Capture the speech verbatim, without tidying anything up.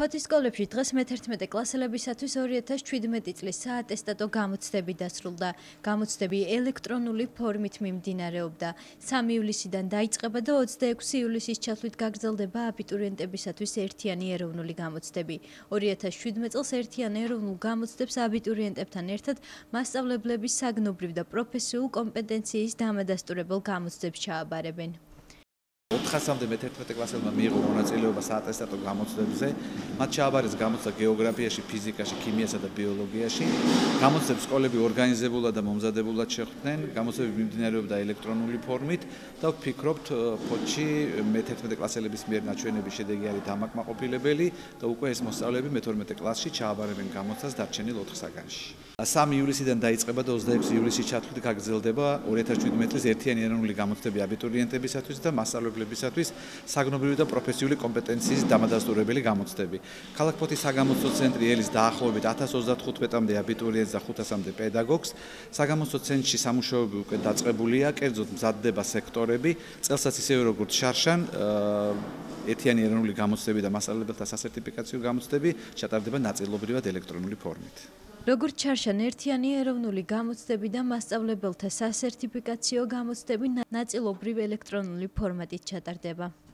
ფოთის სკოლებში დღეს მეთერთმეტე კლასელებისათვის ორი ათას შვიდმეტი წლის საატესტატო გამოცდები დასრულდა. გამოცდები ელექტრონული ფორმით მიმდინარეობდა. სამი ივლისიდან დაიწყება და ოცდაექვსი ივლისის ჩათვლით გაგრძელდება აბიტურიენტებისათვის ერთიანი ეროვნული გამოცდები. ორი ათას შვიდმეტ წელს ერთიან ეროვნულ გამოცდებს აბიტურიენტებთან ერთად მასწავლებლების საგნობრივ და პროფესიულ კომპეტენციის დამადასტურებელ გამოცდებს ჩააბარებენ. ოთხასამდე მეთერთმეტე კლასელმა მიიღო მონაწილეობა საატესტატო გამოცდებზე. მათ ჩააბარეს გამოცდა გეოგრაფიაში, ფიზიკაში, ქიმიასა და ბიოლოგიაში. გამოცდებს სკოლები ორგანიზებულად და მომზადებულად შეხვდნენ. გამოცდები მიმდინარეობდა ელექტრონული ფორმით და ვფიქრობთ, ფოთში მეთერთმეტე კლასელების მიერ ნაჩვენების შედეგი არის დამაკმაყოფილებელი და უკვე ეს მოსწავლეები მეთორმეტე კლასში ჩააბარებენ გამოცდას დარჩენილ ოთხ საგანში. სამი ივლისიდან დაიწყება და ოცდაექვსი ივლისის ჩათვლით გაგრძელდება ორი ათას შვიდმეტ წლის ერთიანი ეროვნული გამოცდები აბიტურიენტებისათვის და მასწავლებლებისათვის საგნობრივი და პროფესიული კომპეტენციის დამადასტურებელი გამოცდები. ქალაქ ფოთის საგამოცდო ცენტრი ელის დაახლოებით ათას ოცდათხუთმეტამდე აბიტურიენტს და ხუთასამდე პედაგოგს. საგამოცდო ცენტრში სამუშაოები უკვე დაწყებულია, კერძოდ მზადდება სექტორები, წელსაც ისევე როგორც შარშან ერთიანი ეროვნული გამოცდები და მასწავლებელთა სასერტიფიკაციო გამოცდები ჩატარდება ნაწილობრივად ელექტრონული ფორმით. როგორც ჩარშან ერთიანი ეროვნული გამოცდები და მასწავლებელთა სასერტიფიკაციო გამოცდები ნაწილობრივ ელექტრონული ფორმატით ჩატარდება.